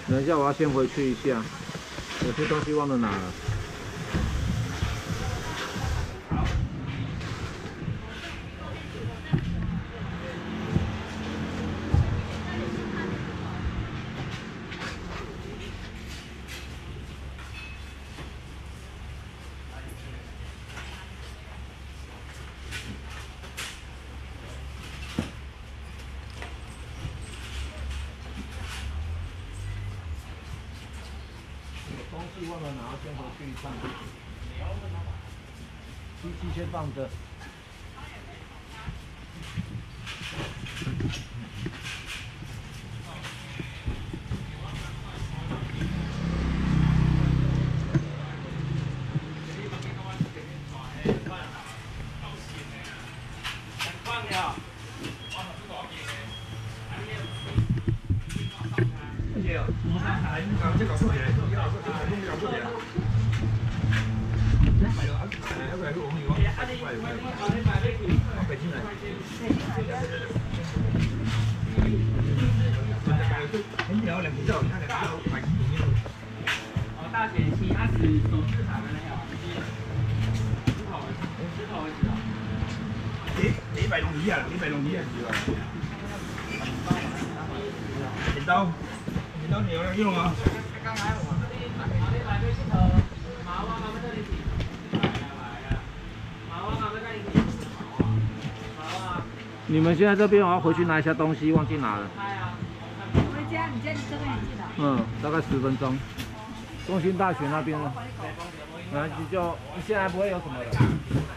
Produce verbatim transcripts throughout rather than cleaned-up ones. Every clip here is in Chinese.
等一下，我要先回去一下，有些东西忘了拿了。东西忘了拿，先回去一趟。机器先放着。 大选期它是手指盘的那个，指头指头为止啊。 你你卖弄鱼啊？你卖弄鱼啊？剪刀，剪刀你有用啊？ 刚才我这里我这买对镜头，马哇他们这里来呀来呀，马哇他们这里马哇。 你们现在这边我要回去拿一下东西，忘记拿了。 回家，你家离这边很近的。 嗯，大概十分钟。中心大学那边呢，没关系，就现在不会有什么的。 东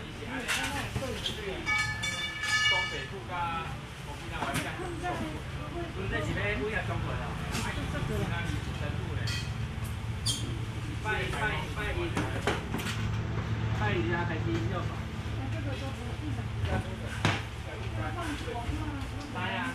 北兔噶，我平常玩下，不是这几杯不要中文了，那你深度嘞，拜拜拜一，拜一家开心就好。来呀。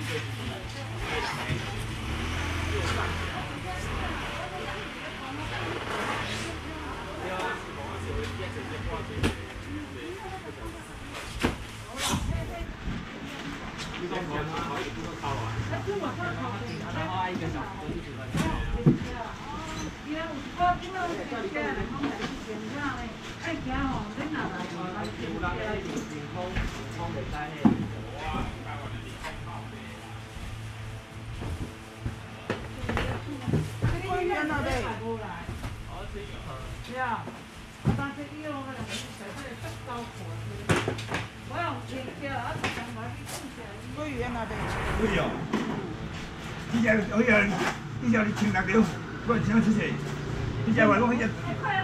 对哦，你只好呀，你只你穿六条，我穿七四，你只话我迄只。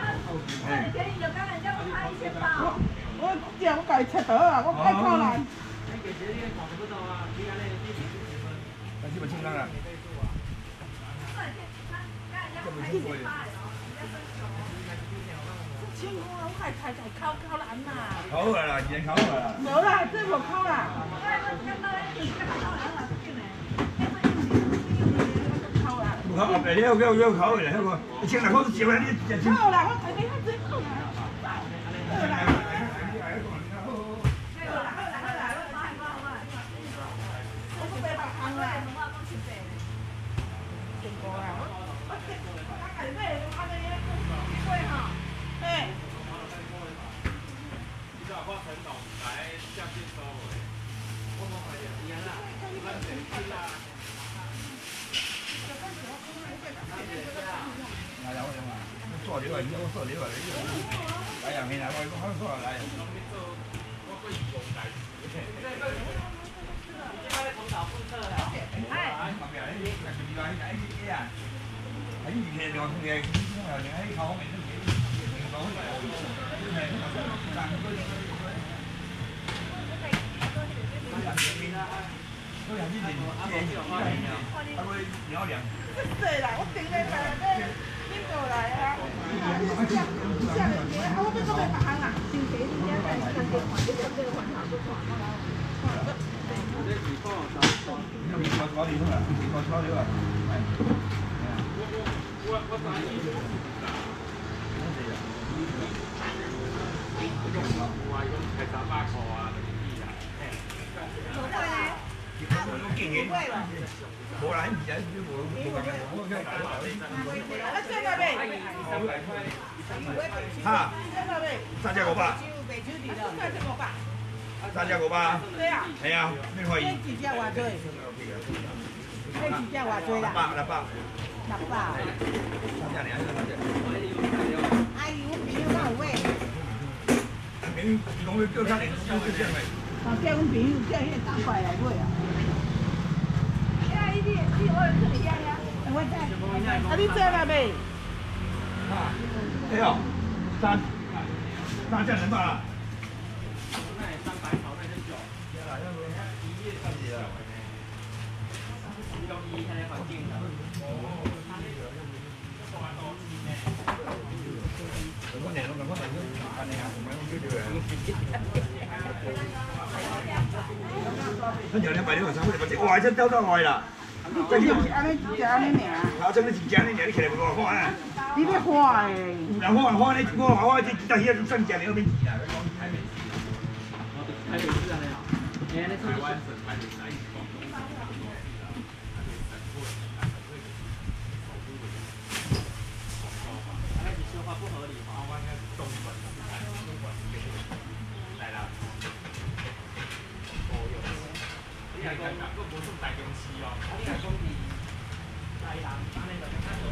我我这我家己切刀啊，我爱靠来。 但是不清啦。 清我我还才在烤烤篮呐。 烤好啦，已经烤好啦。 无啦，这无烤啦。 烤后边了，了了烤的，那个一千来块都少啦，你一千。 好啦，我睇你最好啦。好啦。 做料啊，而家我做料啊，来人去啦，我我做来。哎。后边你那个地方那个哎呀，还有片两片，然后另外一口后面那个，那个好来，那个那个三个。我两斤零，建议我建议，他会聊两。 对啦，我顶来来咧。过来啊！下下面节，啊，我要做咩别行啊？先给人家在上边还，你上边还下都还啦。 这几块啥？ 你我炒料啊，我炒料啊，係。 我我我我生意做啥？我話咁係十八個啊，嗰啲啊。 多貴咧？ 我建议，无啦，唔使，无无咁嘅，我梗係啊，这个呗。 哈， 这个呗。 三隻五百， 三隻五百。 三隻五百。 对啊。 係啊，咩可以？ 呢幾隻話對？呢幾隻話對啦？ 六百，六百。 六百。 三隻嚟啊，三隻。 哎呦，朋友哪有喂？ 你講佢叫他嚟，叫佢先嚟。 哦，叫阮朋友叫迄個打過來買啊。呀，伊啲啲我係你呀呀。我知。啊，你做啦未？ 啊，哎呦，三三隻兩百啦。 三百炒那就九，一夜三十九，用一现在环境的。 我年我我年都八年啊，唔係我叫做啊。跟住兩百呢個三百八隻，哇！真兜得耐啦。 這就安尼就安尼名。 啊，真係真正呢，你起來唔好看啊！ 你要花誒？ 人看人看你，我我這但係真正你嗰邊錢啊！ 台北市啊，你好，台湾省台北市。说话不合理哈。来啦。你係講個冇送大公司哦，你係講啲大人，但係就睇到。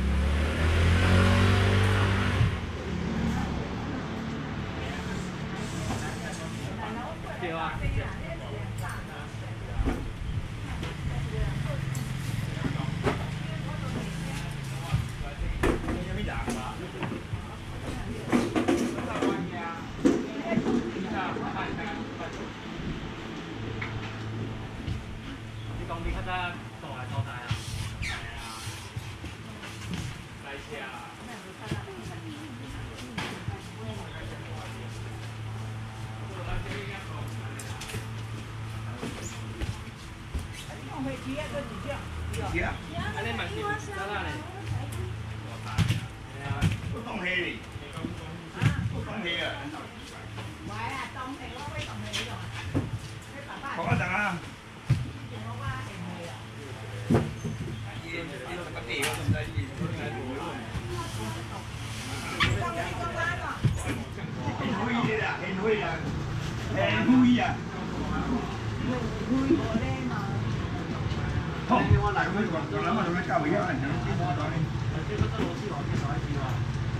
對啊。你講你嗰隻做係做大啊？係啊，嚟車啊！ 是啊， 安尼嘛是得啦咧。係啊， 都當氣嚟，都當氣啊！好啊，等啊！很灰的，很灰的，很灰啊！好，我嚟佢講，我諗我同佢交回一萬兩千多咗你。 這個螺絲往邊手一支喎？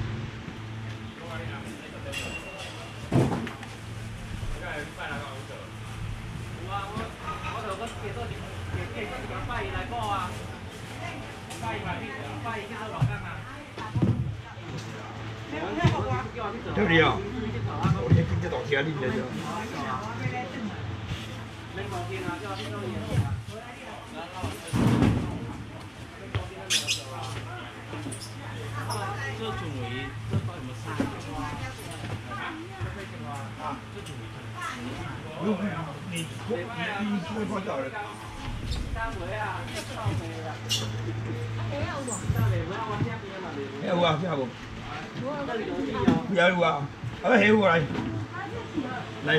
有啊，我我就個幾多幾幾多條拜來過啊？拜拜拜幾多落間啊？ 對唔啊？我哋經濟大車呢隻就。 你講見啊？即係邊度嘢啊？這種為這到什麼事？啊，這種為。 你你你你會放掉了。 三圍啊，三圍啊。三圍，我我聽邊嘛？ 有啊，有啊。 這裡有地哦。 有啊，啊起過嚟，嚟。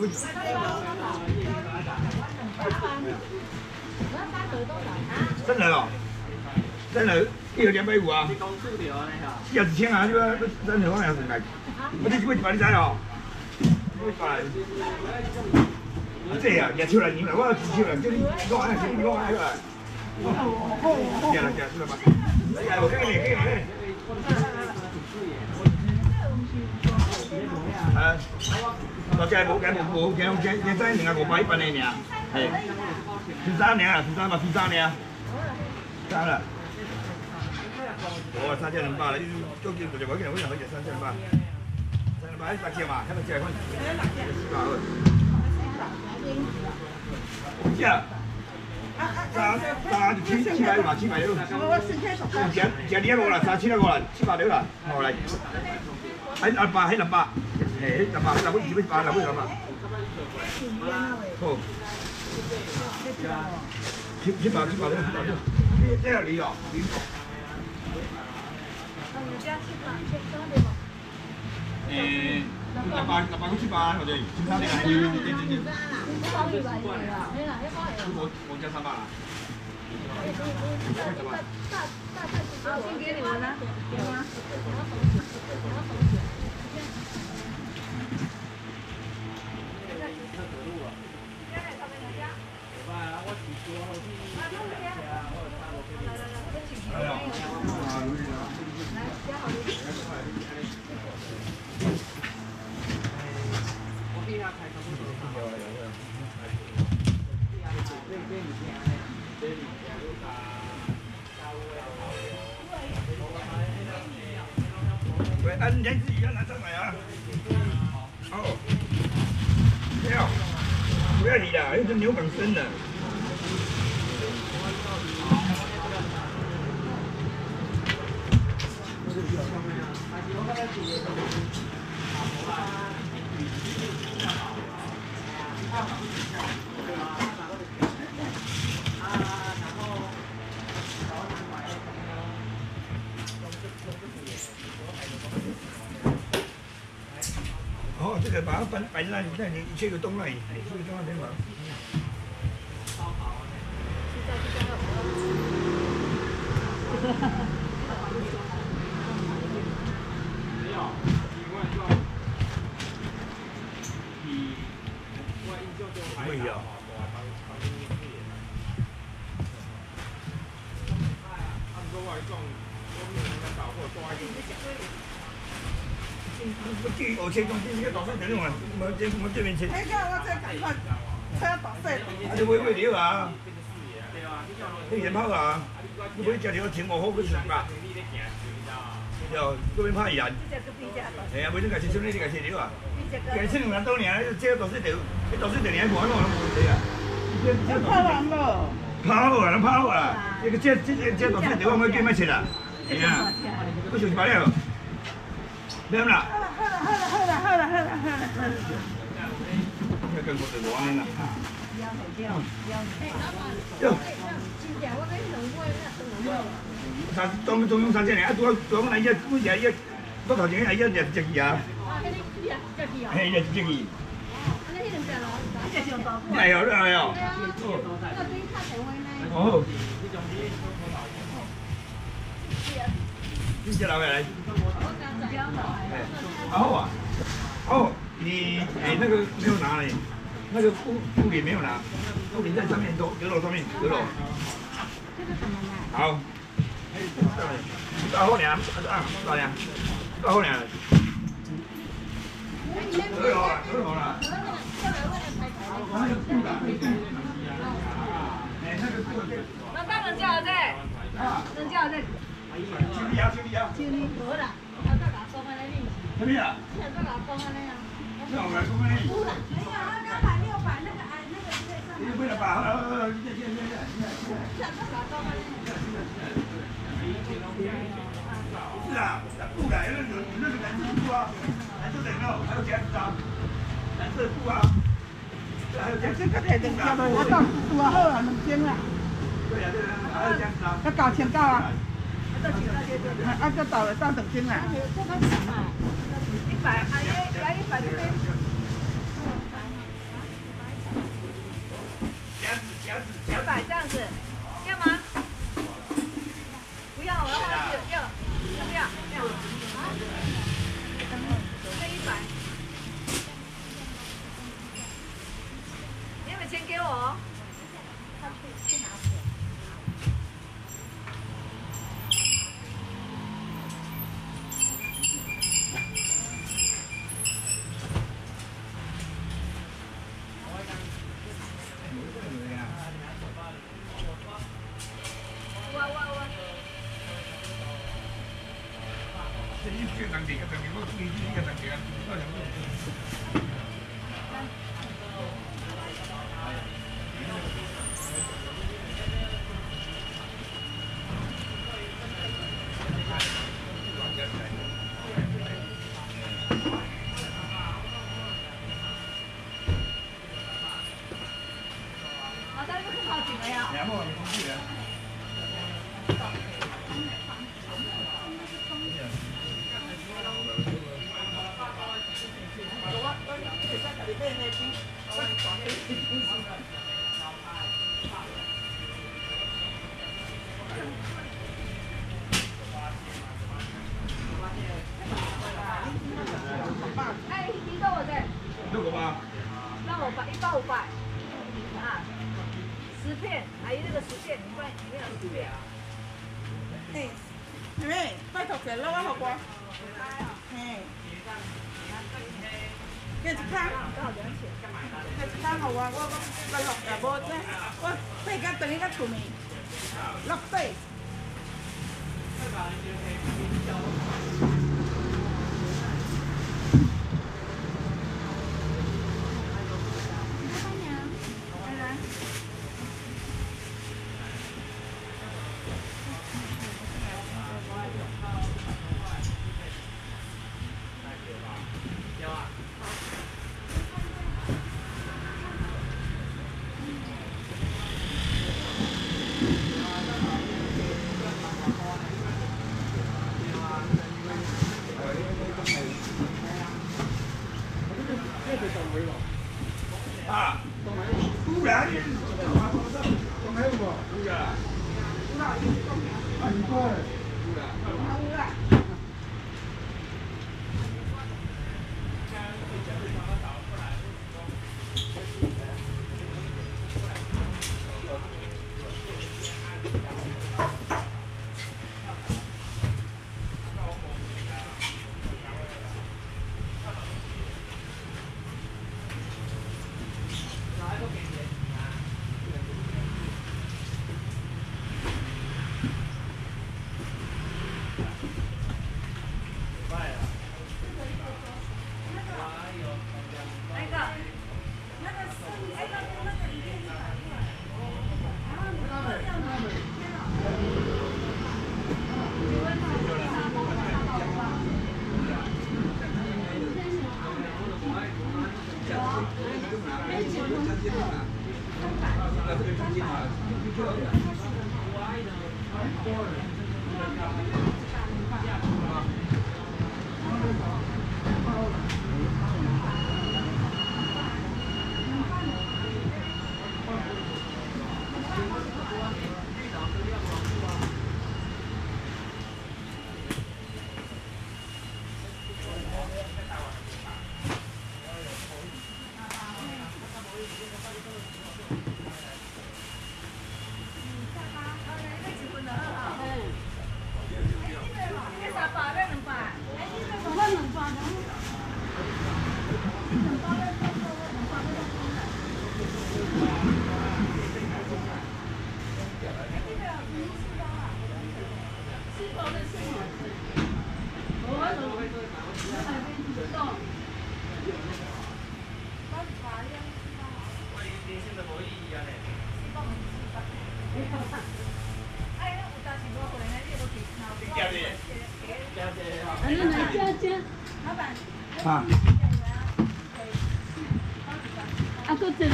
真係咯，真係呢個兩百五啊。 你講數條啊？你四十千啊，呢個真係可能係成嚟。我啲幾萬你睇哦。這啊，也出來你們，我要出來，叫你攞下先，攞下來。見了見了，出來吧。哎，我給你，給你。啊，我計冇計冇冇計，我計計真係我買一百年啊，係。十三年啊，十三嘛，十三年啊。三了。我三千零八了，都叫做我見我見好似三千零八。買一百隻嘛，一百隻係可能四百蚊。呀，三三七七百嘛，七百六。食食呢一個啦，三千一個啦，七百六啦，好嚟。喺六百，喺六百，誒六百，六百二百八，六百六百。好。七七百七百六，七百六。呢即係你哦，你。誒。 六百六百九七百，或者其他的，对对对对。 包一百的啦，对啦，一包的。 我我加三百啦。 大大大概先给你们呢，给吗？ 喂，啊，你自己要拿上来啊。哦。不要，不要理啦，那是牛港生的。哦，这个把它摆摆在那里，那你切个洞那里，切个洞那边嘛。不会啊。我这我切中间这个大细条用啊，我这我这边切。 哎，叫我再赶快，车大细。 啊，你买买料啊？你先泡啊？你买食条挺我好去食吧？哟，嗰边拍人。系啊，每种介切少呢啲介切料啊。介切两万多年，切大细条，你大细条你还看我冇问题啊？ 要泡完了。 泡啊，咱泡啊！这个切切切大细条，我冇叫咩切啊？系啊，我上白了。咩啦？ 好了好了好了好了好了好了好了。 要跟我哋玩啦。哟。三中中庸三千年，啊，多多我嚟一，我日一，多頭前係一日隻魚啊。係一隻魚。係啊，都係啊。哦。邊隻樓嚟？好啊，哦，你哎那个没有拿嘞，那个布布帘没有拿，布帘在上面都阁楼上面阁楼。好，多好呢？啊，多呢？多好呢？阁楼啊，阁楼啦。 那当然叫这，真叫这。 修理啊，修理啊。 修理好啦，啊，再拿公安来练习。 什么呀？ 现在再拿公安来呀。 那我来公安。 没有，他刚把六百那个哎那个在上面。 你为了把呃，现在现在现在现在。 现在拿公安来。 不是啊，布来那个那个蓝色布啊，蓝色的有没有？还有夹子啊，蓝色的布啊。还有夹子。 这个太等下了，我到多好啊，两千啊。 对呀对呀，还有夹子啊。 要搞钱搞啊。啊，这到了到等千了。一百，啊，要要一百这边。 夹子夹子夹一百这样子，要吗？不要，我要花要要，要不要？要。啊？这一百。你有没有钱给我？他去去拿钱。 这个当地，个当地，我注意这个当地啊，好像都。 好，但是不好紧了呀。 两毛你出去啊？ 哎，你多少钱？ 六个八。 那五百，一包五百。啊，十片，阿姨那个十片，你放里面有十片。 哎，妹妹，拜托给了我好不？嘿。给一摊，给一摊好我，我我我落也无这，我背甲等于甲厝面，落底。 啊，不然你都没有过，有呀。很多。有呀。啊。 啊，搁一个。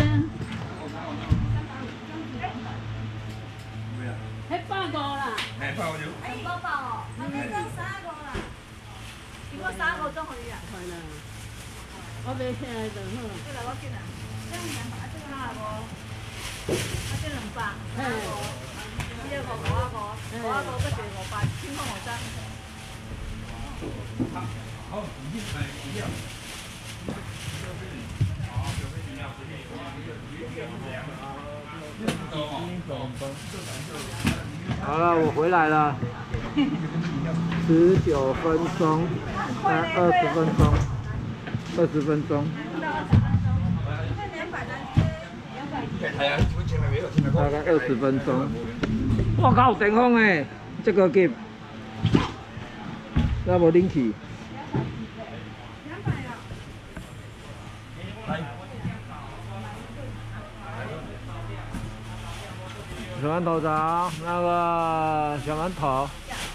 迄百五啦。 哎，百五就。 哎，五百哦，后面装三五啦。如果三五装可以啊。 係啦。我買起來就好啦。 你來我見啊，這樣兩百，這個三五，啊這兩百，三五，呢一個五啊五，五啊五跟住五百，千方五張。 好，已經係幾樣？ 好了，我回来了，十九分钟，才二十分钟，二十分钟。大概二十分钟。我靠，电风诶，这个急，那无冷气。小馒头肠，那个小馒头，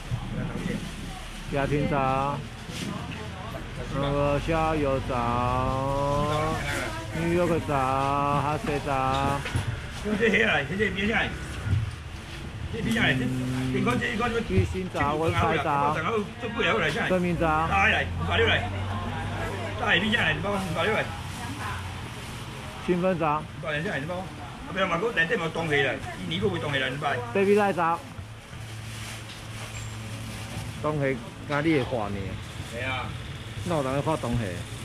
家庭肠，那个虾油肠，牛肉个肠，哈西肠。 这些来，这些边下来，这边下来，这个这个鱼心肠、文菜肠、生命肠。 来来，五百六来，来边下来，你帮我五百六来。 新分闸， 大人先系什么？啊，不要嘛，佮内底冇冻起来，伊年佮会冻起来，你拜。 这边来闸，东西今日会化呢， 系啊。 哪有人去看东西？